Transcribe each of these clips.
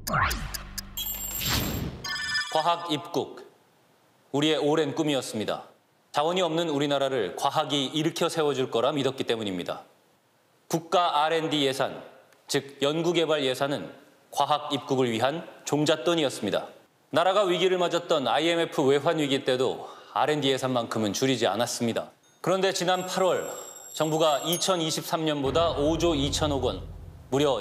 과학 입국, 우리의 오랜 꿈이었습니다. 자원이 없는 우리나라를 과학이 일으켜 세워줄 거라 믿었기 때문입니다. 국가 R&D 예산, 즉 연구개발 예산은 과학 입국을 위한 종잣돈이었습니다. 나라가 위기를 맞았던 IMF 외환 위기 때도 R&D 예산만큼은 줄이지 않았습니다. 그런데 지난 8월 정부가 2023년보다 5조 2천억 원, 무려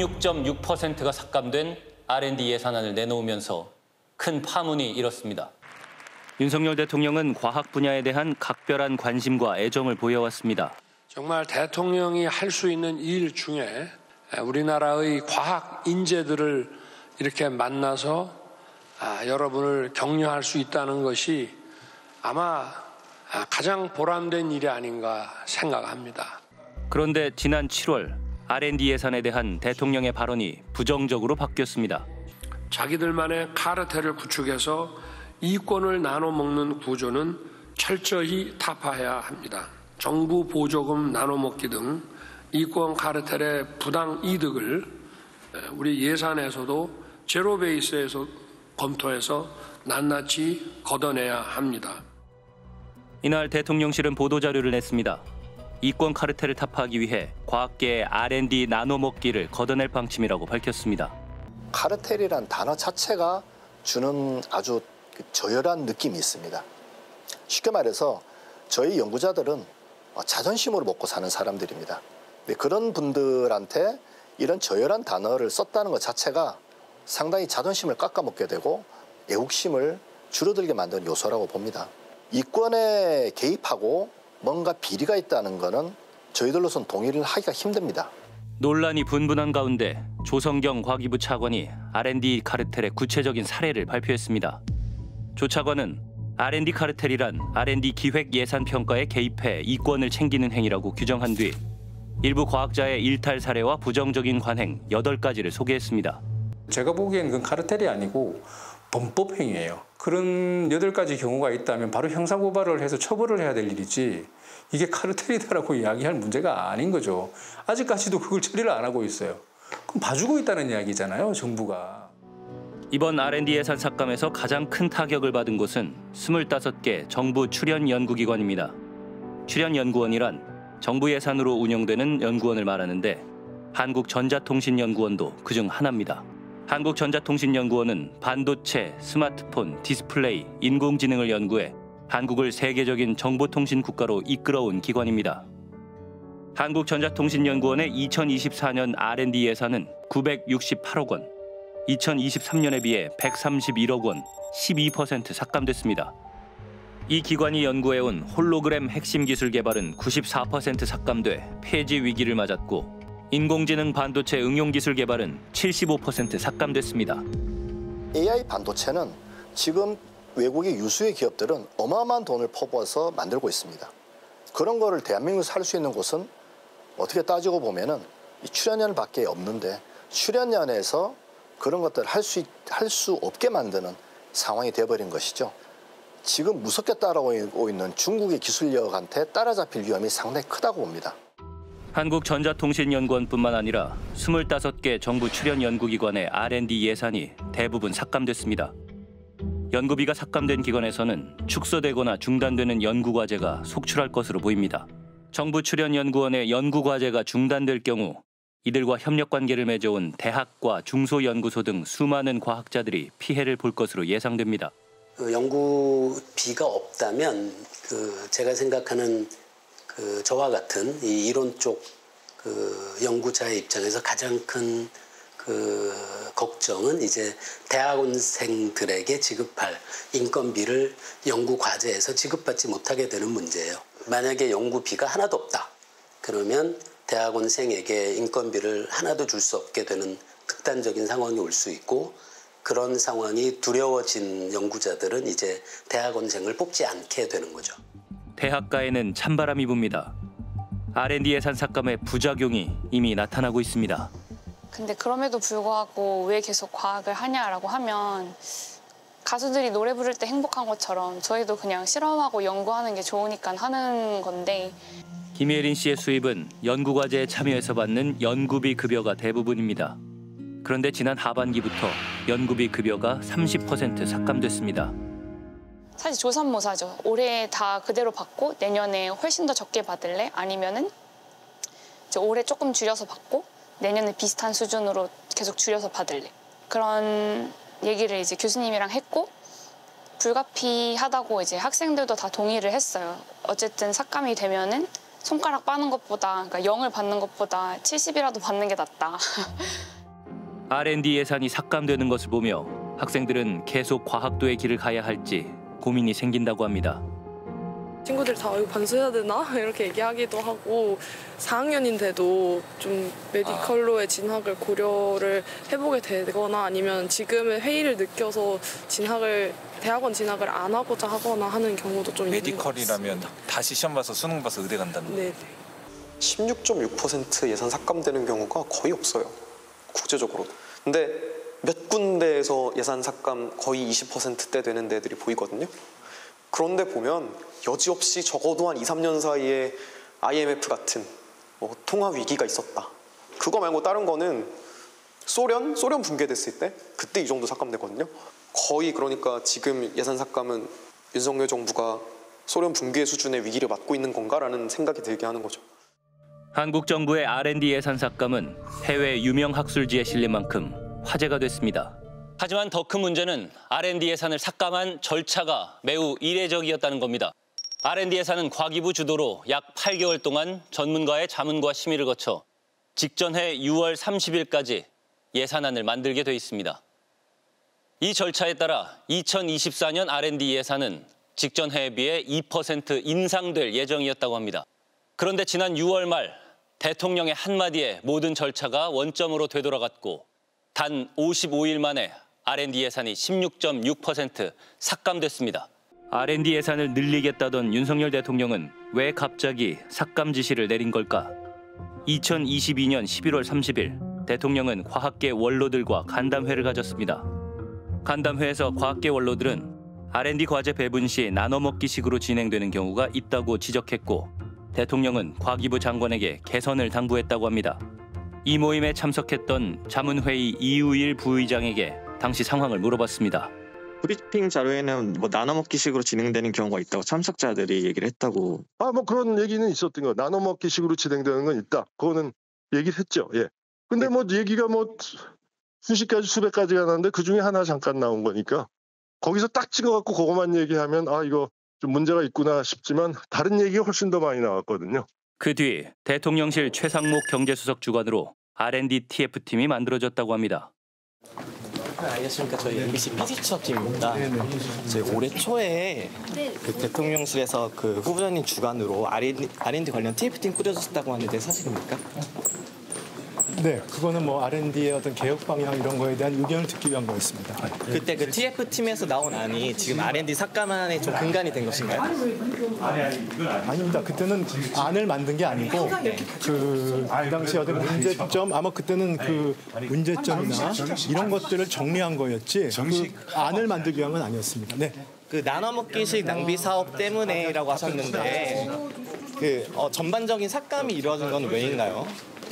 16.6%가 삭감된 R&D 예산안을 내놓으면서 큰 파문이 일었습니다. 윤석열 대통령은 과학 분야에 대한 각별한 관심과 애정을 보여왔습니다. 정말 대통령이 할 수 있는 일 중에 우리나라의 과학 인재들을 이렇게 만나서 여러분을 격려할 수 있다는 것이 아마 가장 보람된 일이 아닌가 생각합니다. 그런데 지난 7월 R&D 예산에 대한 대통령의 발언이 부정적으로 바뀌었습니다. 자기들만의 카르텔을 구축해서 이권을 나눠먹는 구조는 철저히 타파해야 합니다. 정부 보조금 나눠먹기 등 이권 카르텔의 부당 이득을 우리 예산에서도 제로 베이스에서 검토해서 낱낱이 걷어내야 합니다. 이날 대통령실은 보도자료를 냈습니다. 이권 카르텔을 타파하기 위해 과학계의 R&D 나눠먹기를 걷어낼 방침이라고 밝혔습니다. 카르텔이란 단어 자체가 주는 아주 저열한 느낌이 있습니다. 쉽게 말해서 저희 연구자들은 자존심으로 먹고 사는 사람들입니다. 그런 분들한테 이런 저열한 단어를 썼다는 것 자체가 상당히 자존심을 깎아먹게 되고 애국심을 줄어들게 만드는 요소라고 봅니다. 이권에 개입하고 뭔가 비리가 있다는 것은 저희들로서는 동의를 하기가 힘듭니다. 논란이 분분한 가운데 조성경 과기부 차관이 R&D 카르텔의 구체적인 사례를 발표했습니다. 조 차관은 R&D 카르텔이란 R&D 기획 예산 평가에 개입해 이권을 챙기는 행위라고 규정한 뒤 일부 과학자의 일탈 사례와 부정적인 관행 8가지를 소개했습니다. 제가 보기엔 그건 카르텔이 아니고 범법 행위예요. 그런 8가지 경우가 있다면 바로 형사고발을 해서 처벌을 해야 될 일이지 이게 카르텔이다라고 이야기할 문제가 아닌 거죠. 아직까지도 그걸 처리를 안 하고 있어요. 그럼 봐주고 있다는 이야기잖아요, 정부가. 이번 R&D 예산 삭감에서 가장 큰 타격을 받은 곳은 25개 정부 출연 연구기관입니다. 출연 연구원이란 정부 예산으로 운영되는 연구원을 말하는데 한국전자통신연구원도 그중 하나입니다. 한국전자통신연구원은 반도체, 스마트폰, 디스플레이, 인공지능을 연구해 한국을 세계적인 정보통신 국가로 이끌어온 기관입니다. 한국전자통신연구원의 2024년 R&D 예산은 968억 원, 2023년에 비해 131억 원, 12% 삭감됐습니다. 이 기관이 연구해온 홀로그램 핵심 기술 개발은 94% 삭감돼 폐지 위기를 맞았고 인공지능 반도체 응용 기술 개발은 75% 삭감됐습니다. AI 반도체는 지금 외국의 유수의 기업들은 어마어마한 돈을 퍼부어서 만들고 있습니다. 그런 거를 대한민국에서 할 수 있는 곳은 어떻게 따지고 보면은 이 출연연밖에 없는데 출연연에서 그런 것들을 할 수 없게 만드는 상황이 되어버린 것이죠. 지금 무섭게 따라오고 있는 중국의 기술력한테 따라잡힐 위험이 상당히 크다고 봅니다. 한국전자통신연구원뿐만 아니라 25개 정부 출연 연구기관의 R&D 예산이 대부분 삭감됐습니다. 연구비가 삭감된 기관에서는 축소되거나 중단되는 연구과제가 속출할 것으로 보입니다. 정부 출연 연구원의 연구과제가 중단될 경우 이들과 협력관계를 맺어온 대학과 중소연구소 등 수많은 과학자들이 피해를 볼 것으로 예상됩니다. 연구비가 없다면 제가 생각하는 저와 같은 이 이론 쪽 연구자의 입장에서 가장 큰 걱정은 이제 대학원생들에게 지급할 인건비를 연구 과제에서 지급받지 못하게 되는 문제예요. 만약에 연구비가 하나도 없다. 그러면 대학원생에게 인건비를 하나도 줄 수 없게 되는 극단적인 상황이 올 수 있고 그런 상황이 두려워진 연구자들은 이제 대학원생을 뽑지 않게 되는 거죠. 대학가에는 찬바람이 붑니다. R&D 예산 삭감의 부작용이 이미 나타나고 있습니다. 근데 그럼에도 불구하고 왜 계속 과학을 하냐라고 하면 가수들이 노래 부를 때 행복한 것처럼 저희도 그냥 실험하고 연구하는 게 좋으니까 하는 건데 김예린 씨의 수입은 연구과제에 참여해서 받는 연구비 급여가 대부분입니다. 그런데 지난 하반기부터 연구비 급여가 30% 삭감됐습니다. 사실 조삼모사죠. 올해 다 그대로 받고 내년에 훨씬 더 적게 받을래? 아니면은 이제 올해 조금 줄여서 받고 내년에 비슷한 수준으로 계속 줄여서 받을래? 그런 얘기를 이제 교수님이랑 했고 불가피하다고 이제 학생들도 다 동의를 했어요. 어쨌든 삭감이 되면은 손가락 빠는 것보다, 그러니까 0을 받는 것보다 70이라도 받는 게 낫다. R&D 예산이 삭감되는 것을 보며 학생들은 계속 과학도의 길을 가야 할지 고민이 생긴다고 합니다. 친구들 다 이거 반수해야 되나? 이렇게 얘기하기도 하고 4학년인데도 좀 메디컬로의 진학을 고려를 해보게 되거나 아니면 지금의 회의를 느껴서 대학원 진학을 안 하고자 하거나 하는 경우도 좀 있는 것 같습니다. 메디컬이라면 다시 시험 봐서 수능 봐서 의대 간다는 네. 16.6% 예산 삭감되는 경우가 거의 없어요. 국제적으로. 근데 몇 군데에서 예산 삭감 거의 20%대 되는 데들이 보이거든요. 그런데 보면 여지없이 적어도 한 2, 3년 사이에 IMF 같은 통화 위기가 있었다. 그거 말고 다른 거는 소련 붕괴됐을 때 그때 이 정도 삭감되거든요. 거의 그러니까 지금 예산 삭감은 윤석열 정부가 소련 붕괴 수준의 위기를 맞고 있는 건가라는 생각이 들게 하는 거죠. 한국 정부의 R&D 예산 삭감은 해외 유명 학술지에 실린 만큼 화제가 됐습니다. 하지만 더 큰 문제는 R&D 예산을 삭감한 절차가 매우 이례적이었다는 겁니다. R&D 예산은 과기부 주도로 약 8개월 동안 전문가의 자문과 심의를 거쳐 직전해 6월 30일까지 예산안을 만들게 돼 있습니다. 이 절차에 따라 2024년 R&D 예산은 직전 해에 비해 2% 인상될 예정이었다고 합니다. 그런데 지난 6월 말 대통령의 한마디에 모든 절차가 원점으로 되돌아갔고 단 55일 만에 R&D 예산이 16.6% 삭감됐습니다. R&D 예산을 늘리겠다던 윤석열 대통령은 왜 갑자기 삭감 지시를 내린 걸까? 2022년 11월 30일 대통령은 과학계 원로들과 간담회를 가졌습니다. 간담회에서 과학계 원로들은 R&D 과제 배분 시 나눠먹기식으로 진행되는 경우가 있다고 지적했고 대통령은 과기부 장관에게 개선을 당부했다고 합니다. 이 모임에 참석했던 자문회의 이우일 부의장에게 당시 상황을 물어봤습니다. 브리핑 자료에는 나눠먹기식으로 진행되는 경우가 있다고 참석자들이 얘기를 했다고. 그런 얘기는 있었던 거. 나눠먹기식으로 진행되는 건 있다. 그거는 얘기를 했죠. 예. 근데 얘기가 수십 가지 수백 가지가 나는데 그 중에 하나 잠깐 나온 거니까 거기서 딱 찍어갖고 그것만 얘기하면 이거 좀 문제가 있구나 싶지만 다른 얘기가 훨씬 더 많이 나왔거든요. 그 뒤 대통령실 최상목 경제수석 주관으로 R&D TF팀이 만들어졌다고 합니다. 안녕하십니까. 저희 MBC PD수석팀입니다. 저희 올해 초에 그 대통령실에서 그 후보자님 주관으로 R&D 관련 TF팀 꾸려졌다고 하는데 사실입니까? 네, 그거는 R&D의 어떤 개혁 방향 이런 거에 대한 의견을 듣기 위한 거였습니다. 그때 그 TF팀에서 나온 안이 지금 R&D 삭감안에 좀 근간이 된 것인가요? 아닙니다. 그때는 안을 만든 게 아니고 그 당시 어떤 문제점 아마 그때는 그 문제점이나 이런 것들을 정리한 거였지 그 안을 만들기 위한 건 아니었습니다. 네. 그 나눠먹기식 낭비 사업 때문에라고 하셨는데 그 전반적인 삭감이 이루어진 건 왜인가요?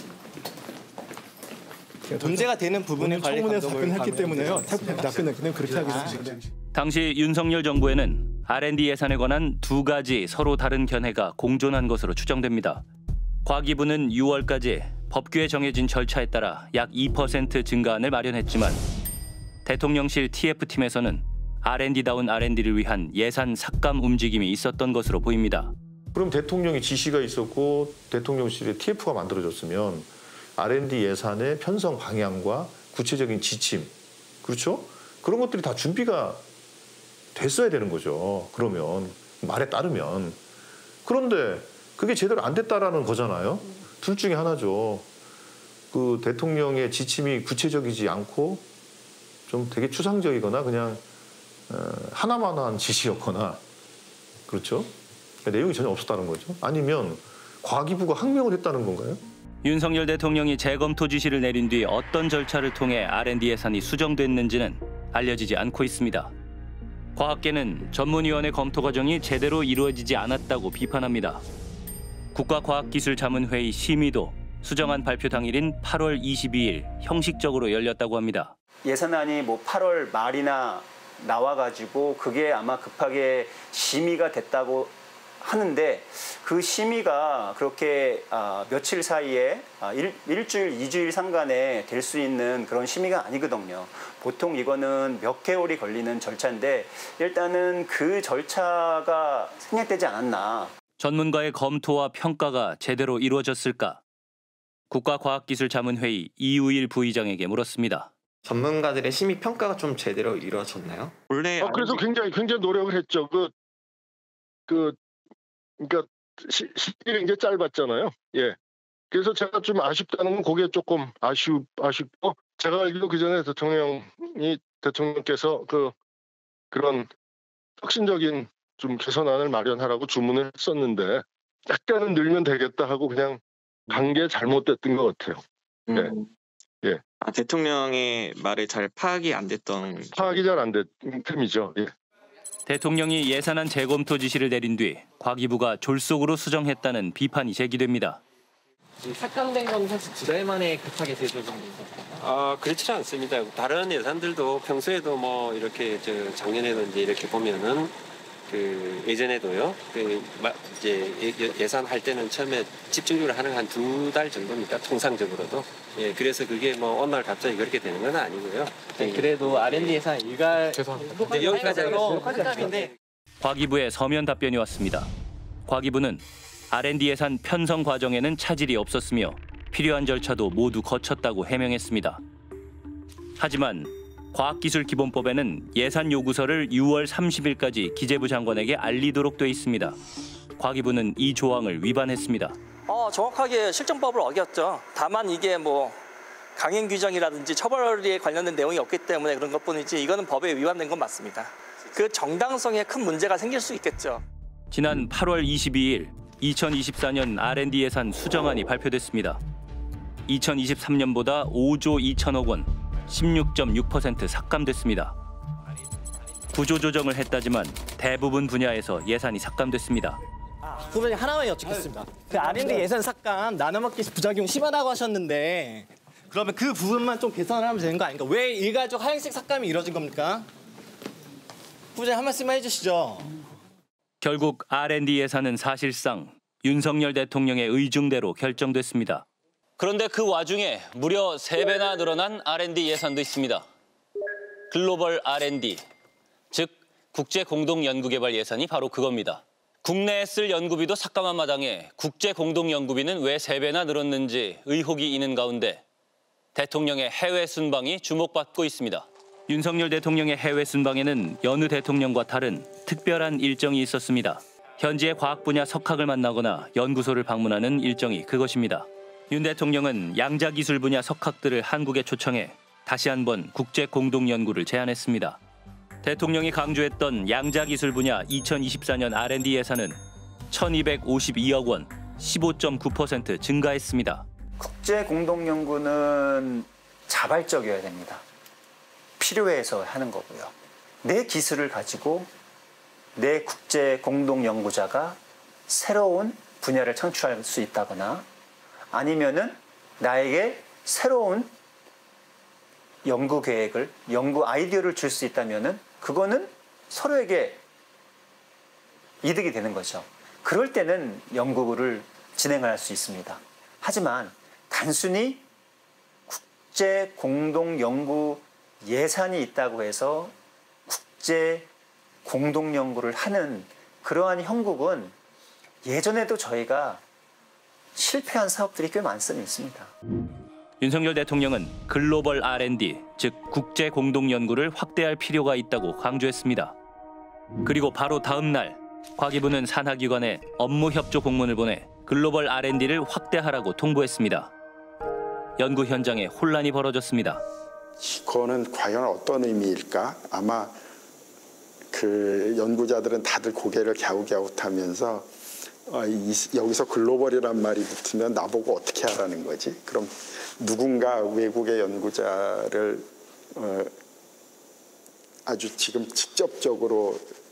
문제가 되는 부분에 관련 청문회에서 답변했기 때문에요. 답변은 그렇게 하겠습니다. 당시 윤석열 정부에는 R&D 예산에 관한 두 가지 서로 다른 견해가 공존한 것으로 추정됩니다. 과기부는 6월까지 법규에 정해진 절차에 따라 약 2% 증가안을 마련했지만 대통령실 TF팀에서는 R&D다운 R&D를 위한 예산 삭감 움직임이 있었던 것으로 보입니다. 그럼 대통령의 지시가 있었고 대통령실에 TF가 만들어졌으면 R&D 예산의 편성 방향과 구체적인 지침, 그렇죠? 그런 것들이 다 준비가 됐어야 되는 거죠. 그러면 말에 따르면. 그런데 그게 제대로 안 됐다라는 거잖아요. 둘 중에 하나죠. 그 대통령의 지침이 구체적이지 않고 좀 되게 추상적이거나 그냥 하나만한 지시였거나 그렇죠? 그러니까 내용이 전혀 없었다는 거죠. 아니면 과기부가 항명을 했다는 건가요? 윤석열 대통령이 재검토 지시를 내린 뒤 어떤 절차를 통해 R&D 예산이 수정됐는지는 알려지지 않고 있습니다. 과학계는 전문위원회 검토 과정이 제대로 이루어지지 않았다고 비판합니다. 국가과학기술자문회의 심의도 수정안 발표 당일인 8월 22일 형식적으로 열렸다고 합니다. 예산안이 뭐 8월 말이나 나와가지고 그게 아마 급하게 심의가 됐다고 하는데 그 심의가 그렇게 며칠 사이에 일주일, 2주일 상간에 될 수 있는 그런 심의가 아니거든요. 보통 이거는 몇 개월이 걸리는 절차인데 일단은 그 절차가 생략되지 않았나. 전문가의 검토와 평가가 제대로 이루어졌을까? 국가과학기술자문회의 이우일 부의장에게 물었습니다. 전문가들의 심의 평가가 좀 제대로 이루어졌나요? 원래 그래서 굉장히 노력을 했죠. 그러니까 시기가 굉장히 짧았잖아요. 예. 그래서 제가 좀 아쉽다는 건 그게 조금 아쉽고 제가 알기로 그 전에 대통령께서 그런 혁신적인 좀 개선안을 마련하라고 주문을 했었는데 약간은 늘면 되겠다 하고 그냥 간 게 잘못됐던 것 같아요. 예. 예. 대통령의 말을 잘 파악이 안 됐던. 파악이 잘 안 된 셈이죠. 예. 대통령이 예산안 재검토 지시를 내린 뒤 과기부가 졸속으로 수정했다는 비판이 제기됩니다. 삭감된 건 사실 2달 만에 급하게 제조된 건가요? 그렇지 않습니다. 다른 예산들도 평소에도 뭐 이렇게 작년에도 이제 이렇게 보면은 예전에도요. 이제 예산할 때는 처음에 집중적으로 하는 한 2달 정도입니다. 통상적으로도. 예, 그래서 그게 뭐 어느 날 갑자기 그렇게 되는 건 아니고요. 네, 그래도 R&D 예산 죄송합니다. 네, 여기까지 하겠습니다. 과기부의 서면 답변이 왔습니다. 과기부는 R&D 예산 편성 과정에는 차질이 없었으며 필요한 절차도 모두 거쳤다고 해명했습니다. 하지만 과학기술기본법에는 예산 요구서를 6월 30일까지 기재부 장관에게 알리도록 돼 있습니다. 과기부는 이 조항을 위반했습니다. 정확하게 실정법을 어겼죠. 다만 이게 뭐 강행 규정이라든지 처벌에 관련된 내용이 없기 때문에 그런 것뿐이지 이거는 법에 위반된 건 맞습니다. 그 정당성에 큰 문제가 생길 수 있겠죠. 지난 8월 22일 2024년 R&D 예산 수정안이 발표됐습니다. 2023년보다 5조 2천억 원, 16.6% 삭감됐습니다. 구조 조정을 했다지만 대부분 분야에서 예산이 삭감됐습니다. 후보님 하나만 여쭙겠습니다. 그 R&D 예산 삭감 나눠먹기 부작용 심하다고 하셨는데 그러면 그 부분만 좀 개선하면 되는 거 아닌가? 왜 일괄적 하향식 삭감이 이루어진 겁니까? 후보님 한 말씀만 해주시죠. 결국 R&D 예산은 사실상 윤석열 대통령의 의중대로 결정됐습니다. 그런데 그 와중에 무려 3배나 늘어난 R&D 예산도 있습니다. 글로벌 R&D, 즉 국제공동연구개발 예산이 바로 그겁니다. 국내에 쓸 연구비도 삭감한 마당에 국제공동연구비는 왜 3배나 늘었는지 의혹이 있는 가운데 대통령의 해외 순방이 주목받고 있습니다. 윤석열 대통령의 해외 순방에는 여느 대통령과 다른 특별한 일정이 있었습니다. 현지의 과학 분야 석학을 만나거나 연구소를 방문하는 일정이 그것입니다. 윤 대통령은 양자기술 분야 석학들을 한국에 초청해 다시 한번 국제공동연구를 제안했습니다. 대통령이 강조했던 양자기술 분야 2024년 R&D 예산은 1,252억 원, 15.9% 증가했습니다. 국제공동연구는 자발적이어야 됩니다. 필요해서 하는 거고요. 내 기술을 가지고 내 국제공동연구자가 새로운 분야를 창출할 수 있다거나 아니면은 나에게 새로운 연구 계획을, 연구 아이디어를 줄 수 있다면은 그거는 서로에게 이득이 되는 거죠. 그럴 때는 연구를 진행할 수 있습니다. 하지만 단순히 국제 공동 연구 예산이 있다고 해서 국제 공동 연구를 하는 그러한 형국은 예전에도 저희가 실패한 사업들이 꽤 많습니다. 윤석열 대통령은 글로벌 R&D, 즉 국제 공동 연구를 확대할 필요가 있다고 강조했습니다. 그리고 바로 다음 날 과기부는 산하기관에 업무 협조 공문을 보내 글로벌 R&D를 확대하라고 통보했습니다. 연구 현장에 혼란이 벌어졌습니다. 그거는 과연 어떤 의미일까? 아마 그 연구자들은 다들 고개를 갸웃갸웃하면서 여기서 글로벌이란 말이 붙으면 나보고 어떻게 하라는 거지? 그럼 누군가 외국의 연구자를 아주 지금 직접적으로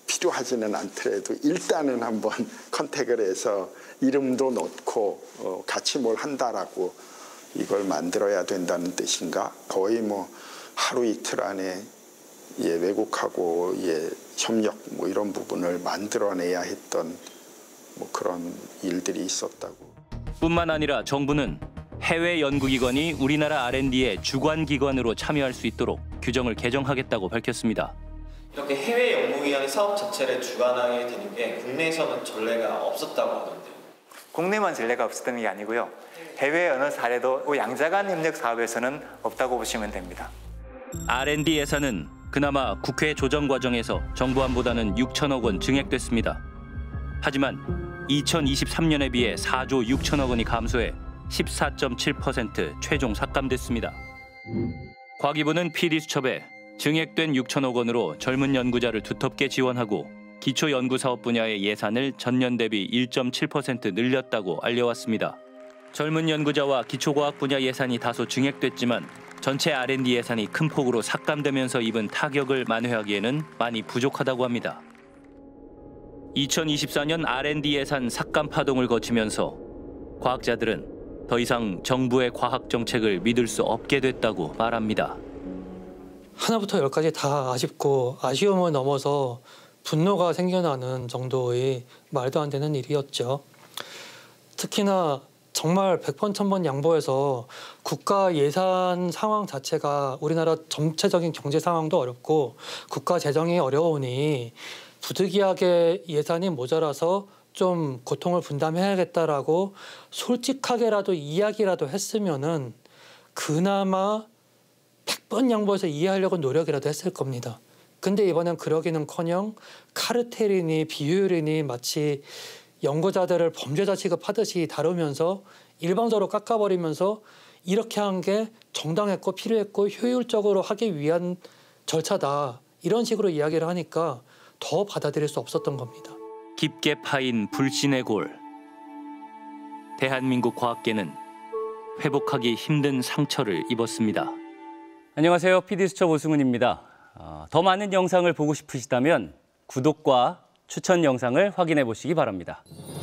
필요하지는 않더라도 일단은 한번 컨택을 해서 이름도 넣고 같이 뭘 한다라고 이걸 만들어야 된다는 뜻인가? 거의 뭐 하루 이틀 안에 외국하고 협력 뭐 이런 부분을 만들어내야 했던 뭐 그런 일들이 있었다고. 뿐만 아니라 정부는 해외 연구기관이 우리나라 R&D의 주관기관으로 참여할 수 있도록 규정을 개정하겠다고 밝혔습니다. 이렇게 해외 연구기관의 사업 자체를 주관하게 되는 게 국내에서는 전례가 없었다고 하던데요. 국내만 전례가 없었던 게 아니고요. 해외 어느 사례도 양자간 협력 사업에서는 없다고 보시면 됩니다. R&D 예산은 그나마 국회 조정 과정에서 정부안보다는 6천억 원 증액됐습니다. 하지만 2023년에 비해 4조 6천억 원이 감소해 14.7% 최종 삭감됐습니다. 과기부는 PD수첩에 증액된 6천억 원으로 젊은 연구자를 두텁게 지원하고 기초연구사업 분야의 예산을 전년 대비 1.7% 늘렸다고 알려왔습니다. 젊은 연구자와 기초과학 분야 예산이 다소 증액됐지만 전체 R&D 예산이 큰 폭으로 삭감되면서 입은 타격을 만회하기에는 많이 부족하다고 합니다. 2024년 R&D 예산 삭감 파동을 거치면서 과학자들은 더 이상 정부의 과학 정책을 믿을 수 없게 됐다고 말합니다. 하나부터 열까지 다 아쉽고 아쉬움을 넘어서 분노가 생겨나는 정도의 말도 안 되는 일이었죠. 특히나 정말 100번 1000번 양보해서 국가 예산 상황 자체가 우리나라 전체적인 경제 상황도 어렵고 국가 재정이 어려우니 부득이하게 예산이 모자라서 좀 고통을 분담해야겠다라고 솔직하게라도 이야기라도 했으면은 그나마 100번 양보해서 이해하려고 노력이라도 했을 겁니다. 근데 이번엔 그러기는커녕 카르텔이니 비효율이니 마치 연구자들을 범죄자 취급하듯이 다루면서 일방적으로 깎아버리면서 이렇게 한 게 정당했고 필요했고 효율적으로 하기 위한 절차다. 이런 식으로 이야기를 하니까 더 받아들일 수 없었던 겁니다. 깊게 파인 불신의 골. 대한민국 과학계는 회복하기 힘든 상처를 입었습니다. 안녕하세요. PD수첩 오승훈입니다. 더 많은 영상을 보고 싶으시다면 구독과 추천 영상을 확인해 보시기 바랍니다.